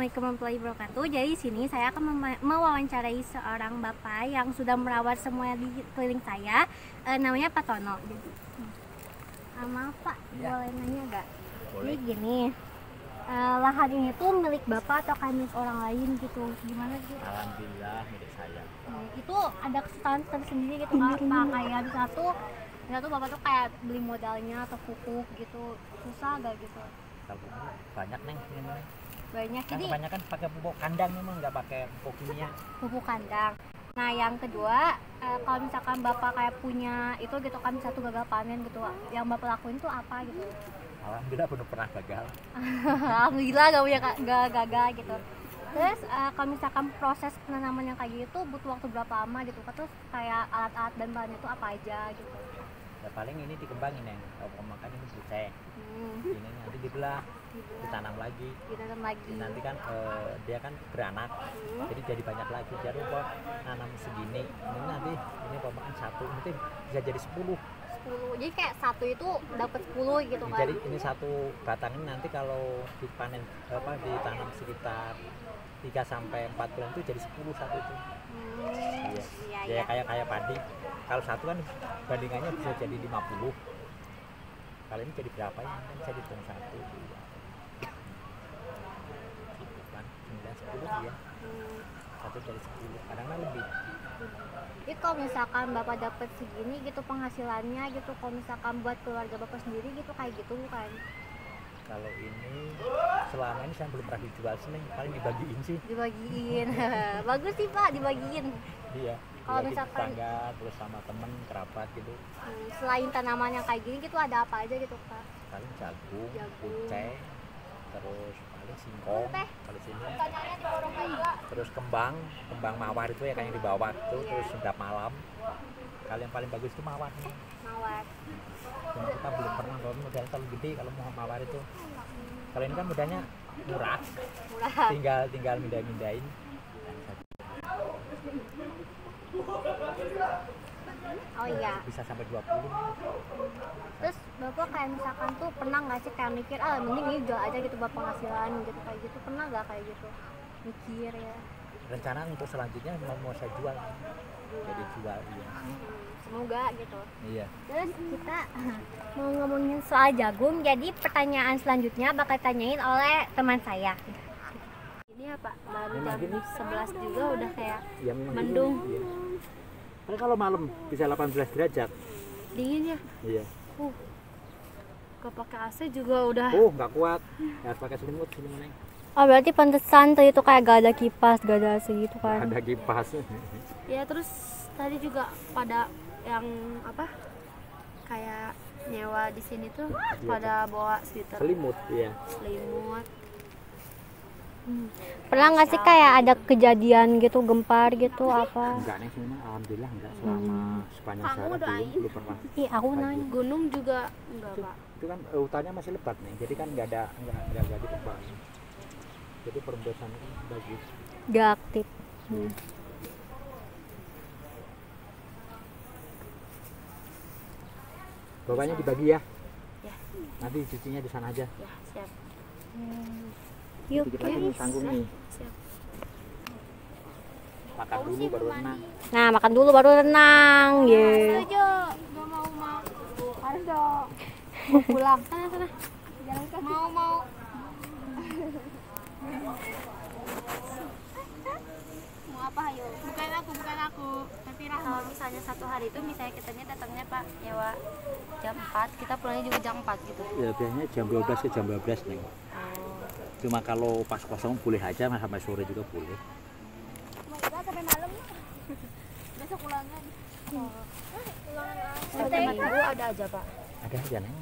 Assalamualaikum warahmatullahi wabarakatuh. Jadi di sini saya akan mewawancarai seorang bapak yang sudah merawat semuanya di keliling saya. Namanya Pak Tono. Jadi, maaf Pak, boleh nanya nggak? Jadi gini, lahan ini tuh milik bapak atau kan milik orang lain gitu? Gimana sih? Alhamdulillah milik saya. Itu ada kesulitan tersendiri gitu Kak? Pak, kayak satu bapak tuh kayak beli modalnya atau pupuk gitu, susah gak gitu? Kalau banyak neng, Banyak, kan jadi kebanyakan pakai pupuk kandang memang nggak pakai pupuk kimia. pupuk kandang. Nah yang kedua, kalau misalkan bapak kayak punya itu gitu kan satu gagal panen gitu, yang bapak lakuin tuh apa gitu? Alhamdulillah belum pernah gagal. Alhamdulillah gak gagal gitu. Terus kalau misalkan proses penanaman yang kayak gitu butuh waktu berapa lama gitu? Terus kayak alat-alat dan bahannya itu apa aja gitu? Ya paling ini dikembangin neng. Kalau makan ini buceh. Ini nanti dibelah, ditanam lagi. Ditanam lagi. Nanti kan dia kan beranak, jadi jadi banyak lagi. Jadi kok nanam segini, ini nanti ini pemakan satu, nanti bisa jadi 10. 10. Jadi kayak satu itu dapat 10 gitu kan? Jadi ini satu batang ini nanti kalau dipanen ditanam sekitar 3 sampai 4 bulan itu jadi 10 satu itu. Iya. Kayak padi. Kalau satu kan bandingannya bisa jadi 50. Kalau ini jadi berapa ya? Kan bisa dihitung 1, 2, 9, 10 ya. Satu jadi 10, kadang lebih. Jadi kalau misalkan bapak dapat segini gitu penghasilannya gitu, kalau misalkan buat keluarga bapak sendiri gitu kayak gitu bukan? Kalau ini selama ini saya belum pernah dijual sih, paling dibagiin sih. Dibagiin. Bagus sih Pak, dibagiin. Iya. Kalau Dibagi misalkan tetangga terus sama temen kerabat gitu. Selain tanaman yang kayak gini gitu ada apa aja gitu Pak? Paling jagung, kucing, terus paling singkong, kalau sini. Terus kembang mawar itu ya kayak yang di bawah itu, terus sedap malam. Kalau yang paling bagus itu mawar nih. Mawar. Cuma kita belum pernah bawa modalnya terlalu gede kalau mau mawar itu. Kalau ini kan modalnya murah. Tinggal mindahin. Oh iya. Bisa sampai 20. Terus bapak kayak misalkan tuh pernah nggak sih kayak mikir mending ini jual aja gitu buat penghasilan gitu kayak gitu, pernah nggak kayak gitu mikir ya? Rencana untuk selanjutnya mau saya jual. Jadi jual iya. Semoga gitu. Iya. Terus kita mau ngomongin soal jagung, jadi pertanyaan selanjutnya bakal tanyain oleh teman saya. Ini apa? Baru jam 11 juga udah kayak mendung. Iya. Kan kalau malam bisa 18 derajat. Dingin ya? Iya. Gak pakai AC juga udah. Nggak kuat. Harus pakai selimut sini. Oh berarti pantesan tadi tuh kayak gak ada kipas, gak ada AC gitu kan? Ada kipas. Ya terus tadi juga pada yang apa? Kayak nyewa di sini tuh pada bawa selimut, iya. Selimut. Pernah nggak sih kayak ada kejadian gitu gempar gitu apa? Enggak nih sebenarnya, alhamdulillah enggak selama sepanjang sejarah belum pernah. Iya aku nanya. Gunung juga enggak Pak. Itu kan hutannya masih lebat nih, jadi kan nggak ditebang. Jadi perembesan itu bagus. Gak aktif. Bawahnya dibagi ya. Ya. Nanti cucinya di sana aja. Ya siap. Yuk. Dikit lagi nih tanggung nih. Siap. Makan dulu baru renang. Nah makan dulu baru renang. Setuju. Gak mau. Harus dong. Mau pulang. Sana. Jalan kaki. Mau. Mau apa ayo? Bukan aku. Tapi Kalau misalnya satu hari itu misalnya kita datangnya Pak nyewa jam 4, kita pulangnya juga jam 4 gitu. Ya biasanya jam 12 ke jam 12 nih. Cuma kalau pas kosong boleh aja, sampai sore juga boleh. Mau sampai malam. Besok ulangan. Teman Ibu ada aja Pak. Ada aja neng.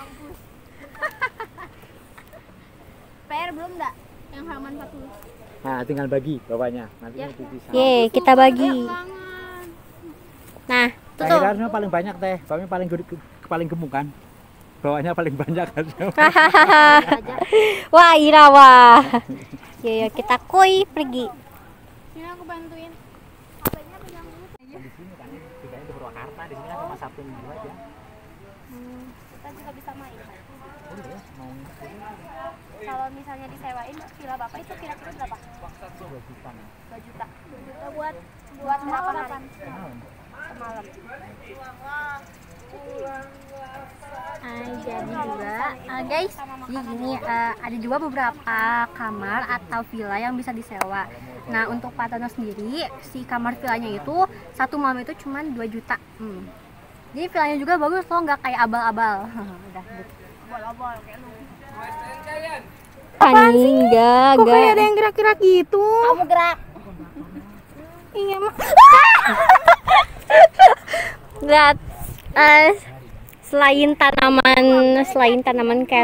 PR belum enggak? Yang halaman 40. Nah tinggal bagi bawahnya. Nanti bisa. Yeay kita bagi. Nah tuh. Akhirnya paling banyak teh, bawahnya paling gemuk kan. Bawahnya paling banyak kan. Wah Irawa. Ya kita koi pergi. Sini aku bantuin. HP-nya pegang dulu. Di sini kan, bedanya di Purwakarta, di sini kan cuma Sabtu Minggu aja. Kita juga bisa main. Boleh ya, mau nginep dulu. Kalau misalnya disewain villa Bapak itu kira-kira berapa? 2 juta nih. 2 juta. 2 juta buat berapa hari? Semalam. Semalam. Jadi juga guys, jadi gini ada juga beberapa kamar atau villa yang bisa disewa. Nah untuk Pak Tono sendiri, si kamar villanya itu satu malam itu cuma 2 juta. Jadi villanya juga bagus loh, nggak kayak abal-abal. Udah gitu. Abal-abal kayak lu. Apaan sih? Enggak. Kok kayak ada yang gerak-gerak gitu? Kamu gerak. Iya, Mak. Lihat, selain tanaman kayak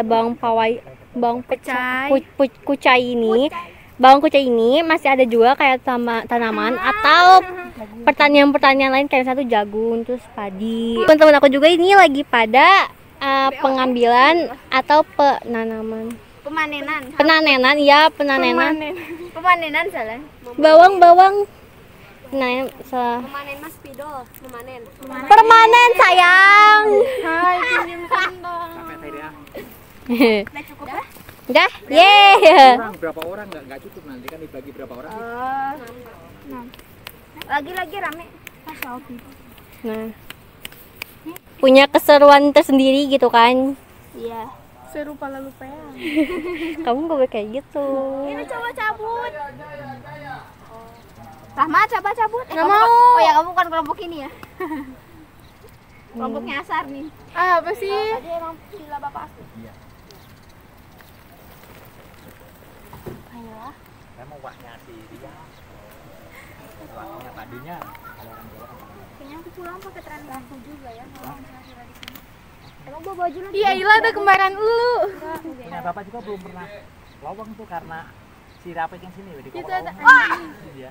bawang kucai ini masih ada juga kayak tanaman atau pertanian lain kayak satu jagung, terus padi. Teman-teman aku juga ini lagi pada pengambilan atau Pemanenan. Pemanenan salah. Bawang. Nah, salah. Memanen Mas Pido, memanen. Permanen sayang. Hai, pinjamkan dong. Sampai tadi ya. Udah cukup ya? Udah, yeay. Berapa orang nggak cukup, nanti kan dibagi berapa orang sih? 6. Lagi-lagi rame. Nah, punya keseruan tersendiri gitu kan? Iya. Seru pala lupa ya. Kamu gak boleh kayak gitu. Ini coba cabut. Rahma coba cabut. Nggak mau. Oh ya kamu bukan kelompok ini ya. Kelompoknya Asar nih. Apa sih? Tadi emang villa Bapak asli. Iya. Ayolah. Saya mau waknya si dia. Waknya tadinya kalau orang Jawa kan. Kayaknya aku pulang pakai tren bangku juga ya. Kalau misalnya villa di sini. Emang bawa baju lagi? Iya, Ila ada kembaran lu. Punya bapak juga belum pernah lowong tuh karena si Rapek yang sini di Itu ada Iya.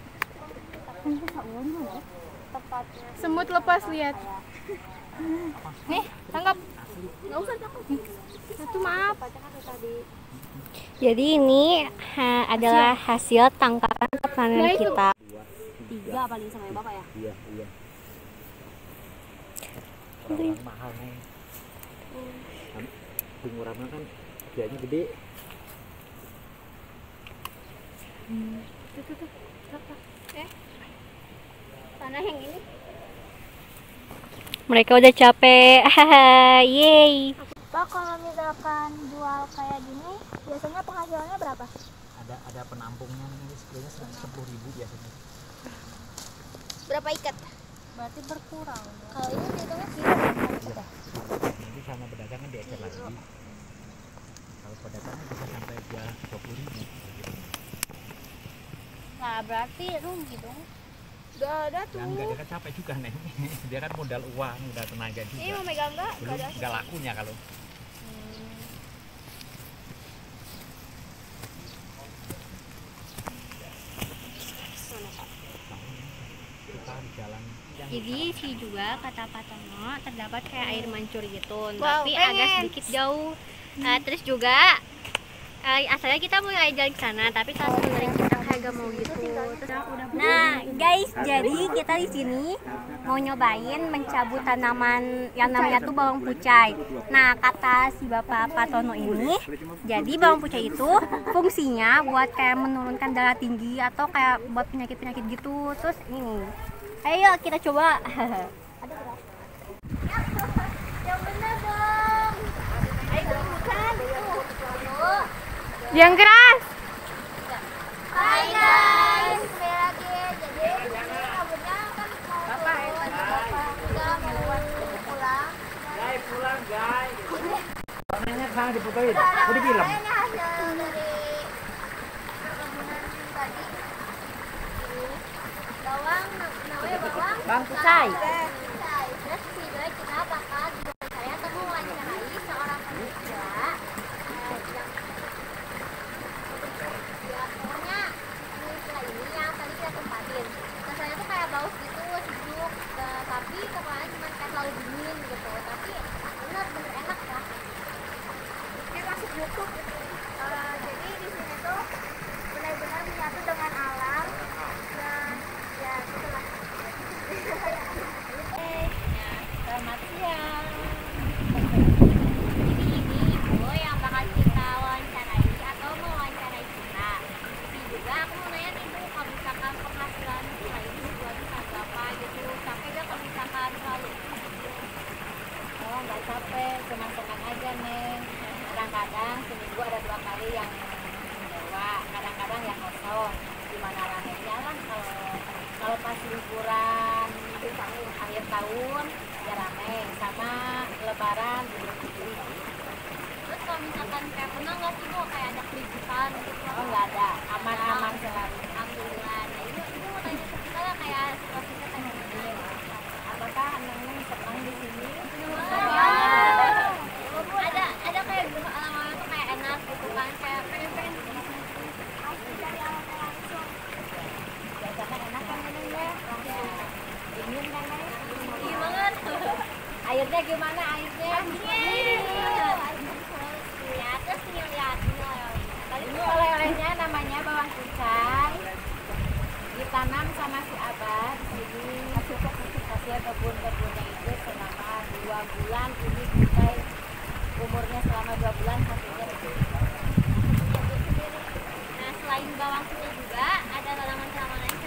Tempatnya. semut lepas, lihat. Nih, tangkap. Enggak usah tangkap. Satu maaf. Tempatnya kan tadi. Jadi ini adalah hasil tangkapan panen kita. 3 paling sama ya Bapak ya? Iya. Orang mahal nih. Bunga ramah kan biayanya gede. Tanah yang ini. Mereka udah capek. Yeay. Pak, kalau misalkan jual kayak gini, biasanya penghasilannya berapa? Ada penampungnya ini sebenarnya 110.000 biasanya. Berapa ikat? Berarti berkurang. Kalau ini dihitungnya kilo kan? Iya. Nanti sama pedagang kan diecer lagi. Kalau pedagang bisa sampai jual 20.000. Nah, berarti rugi dong. Udah ada tuh. Yang enggak dia kan capek juga nih. Dia kan modal uang, modal tenaga juga. Ini mau megang enggak? Belum enggak lakunya kalau. Kita di jalan yang Jadi sih juga kata Pak Tono terdapat kayak air mancur gitu, Wow, tapi pengen. agak sedikit jauh. Terus juga asalnya kita mau jalan ke sana, tapi salah satu dari kita kayak gak mau gitu. Nah guys, jadi kita di sini mau nyobain mencabut tanaman yang namanya tuh bawang pucai. Nah kata si Bapak Pak Tono ini, jadi bawang pucai itu fungsinya buat kayak menurunkan darah tinggi atau kayak buat penyakit-penyakit gitu. Terus ini, ayo kita coba. Yang bener dong. Ayo bukan. Yang keras. Hai guys, kembali lagi. Jadi rambutnya kan mau Bapak udah mau pulang. guys pulang guys. Warnanya kan diputuin. Udah film. Ini hasil dari perkebunan tadi. Bawang, namanya bawang pucai. Terus juga kita bakal saya temu wawancarai seorang pemuda yang ya pokoknya ini istilah ini yang tadi kita tempatin. Rasanya tuh kayak baus gitu, sejuk, tapi pokoknya cuma kayak terlalu dingin gitu. Tapi bener enak ya. Ini masuk YouTube. Jadi di sini tuh benar-benar menyatu dengan alam dan ya gitulah. tahun ya rame, sama lebaran Idul Fitri. Terus kalau misalkan kayak pernah nggak sih Bu kayak ada keributan gitu? Oh nggak ada, aman-aman selalu. Alhamdulillah. Nah ini Ibu mau tanya ke kita lah kayak situasinya kayak gimana? Apakah Neng senang di sini? Ada kayak lama-lama tuh kayak enak gitu kan, kayak pengen di sini. Biasanya enak kan Neng ya? Dingin kan Neng? Dingin banget. Airnya gimana airnya? Ya terus lihat-lihat. Ini oleh-olehnya namanya bawang kucai, ditanam sama si Abah di sini. Hasil kebun-kebunnya itu selama 2 bulan, ini kucai umurnya selama 2 bulan hasilnya begini. Nah selain bawang putih juga ada tanaman-tanaman lain